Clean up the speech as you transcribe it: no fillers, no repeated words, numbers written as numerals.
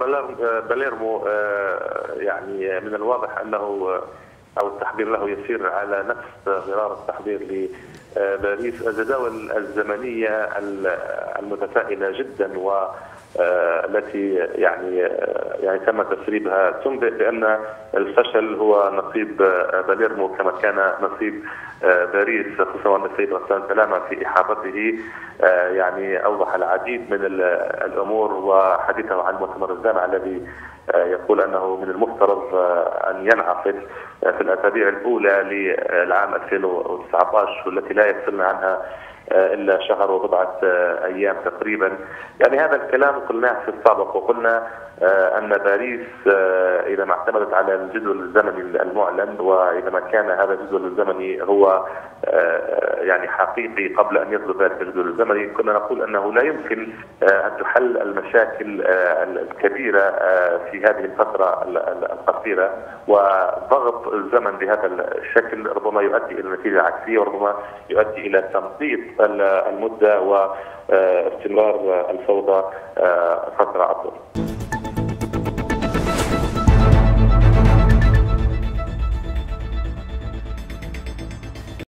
باليرمو يعني من الواضح أنه أو التحضير له يسير على نفس غرار التحضير لباريس. الجداول الزمنية المتفائلة جدا والتي يعني تم تسريبها تنبئ بأن الفشل هو نصيب باليرمو كما كان نصيب باريس، خصوصا وأن السيد غسان سلامة في إحاطته يعني أوضح العديد من الأمور، وحديثه عن مؤتمر الجامعة الذي يقول أنه من المفترض أن ينعقد في الأسابيع الأولى للعام 2019 والتي لا يفصلنا عنها إلا شهر وبضعة أيام تقريبا. يعني هذا الكلام قلناه في السابق، وقلنا أن باريس إذا ما اعتمدت على الجدول الزمني المعلن، وإذا ما كان هذا الجدول الزمني هو يعني حقيقي قبل أن يصدر ذلك الجدول الزمني، كنا نقول أنه لا يمكن أن تحل المشاكل الكبيرة في هذه الفترة القصيرة، وضغط الزمن بهذا الشكل ربما يؤدي إلى نتيجة عكسية، وربما يؤدي إلى تمطيط المدة واستمرار الفوضى فترة أطول.